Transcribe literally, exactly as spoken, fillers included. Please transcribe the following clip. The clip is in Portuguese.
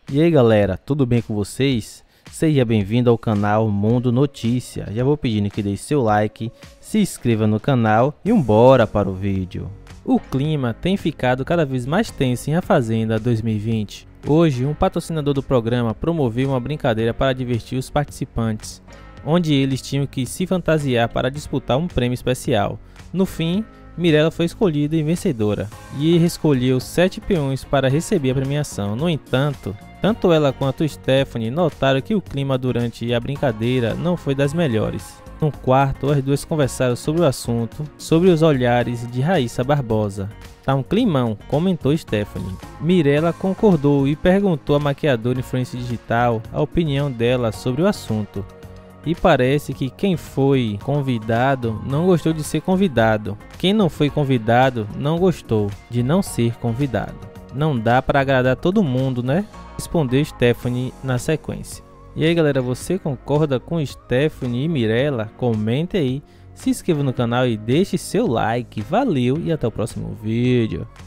E aí galera, tudo bem com vocês? Seja bem-vindo ao canal Mundo Notícia. Já vou pedindo que deixe seu like, se inscreva no canal e bora para o vídeo. O clima tem ficado cada vez mais tenso em A Fazenda dois mil e vinte. Hoje, um patrocinador do programa promoveu uma brincadeira para divertir os participantes, onde eles tinham que se fantasiar para disputar um prêmio especial. No fim, Mirella foi escolhida e vencedora, e escolheu sete peões para receber a premiação. No entanto, tanto ela quanto Stephanie notaram que o clima durante a brincadeira não foi das melhores. No quarto, as duas conversaram sobre o assunto, sobre os olhares de Raíssa Barbosa. Tá um climão, comentou Stephanie. Mirella concordou e perguntou à maquiadora influência digital a opinião dela sobre o assunto. E parece que quem foi convidado não gostou de ser convidado. Quem não foi convidado não gostou de não ser convidado. Não dá para agradar todo mundo, né? Respondeu Stephanie na sequência. E aí galera, você concorda com Stephanie e Mirella? Comente aí, se inscreva no canal e deixe seu like. Valeu e até o próximo vídeo.